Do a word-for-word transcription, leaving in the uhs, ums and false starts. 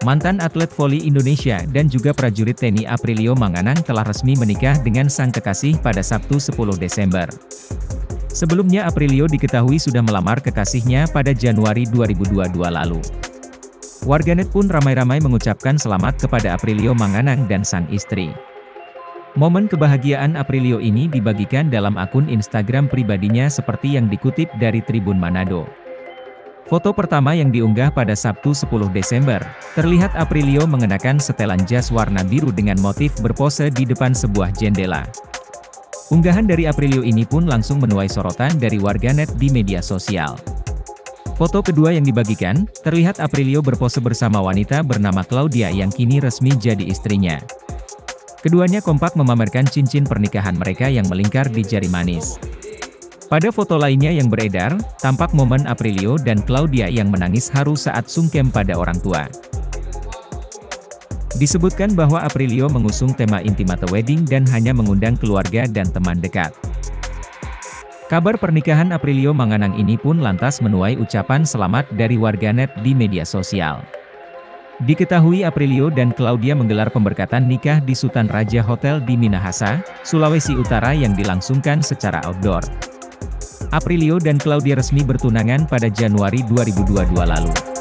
Mantan atlet voli Indonesia dan juga prajurit T N I Aprilio Manganang telah resmi menikah dengan sang kekasih pada Sabtu sepuluh Desember. Sebelumnya Aprilio diketahui sudah melamar kekasihnya pada Januari dua ribu dua puluh dua lalu. Warganet pun ramai-ramai mengucapkan selamat kepada Aprilio Manganang dan sang istri. Momen kebahagiaan Aprilio ini dibagikan dalam akun Instagram pribadinya seperti yang dikutip dari Tribun Manado. Foto pertama yang diunggah pada Sabtu sepuluh Desember, terlihat Aprilio mengenakan setelan jas warna biru dengan motif berpose di depan sebuah jendela. Unggahan dari Aprilio ini pun langsung menuai sorotan dari warganet di media sosial. Foto kedua yang dibagikan, terlihat Aprilio berpose bersama wanita bernama Claudia yang kini resmi jadi istrinya. Keduanya kompak memamerkan cincin pernikahan mereka yang melingkar di jari manis. Pada foto lainnya yang beredar, tampak momen Aprilio dan Claudia yang menangis haru saat sungkem pada orang tua. Disebutkan bahwa Aprilio mengusung tema Intimate Wedding dan hanya mengundang keluarga dan teman dekat. Kabar pernikahan Aprilio Manganang ini pun lantas menuai ucapan selamat dari warganet di media sosial. Diketahui Aprilio dan Claudia menggelar pemberkatan nikah di Sultan Raja Hotel di Minahasa, Sulawesi Utara yang dilangsungkan secara outdoor. Aprilio dan Claudia resmi bertunangan pada Januari dua ribu dua puluh dua lalu.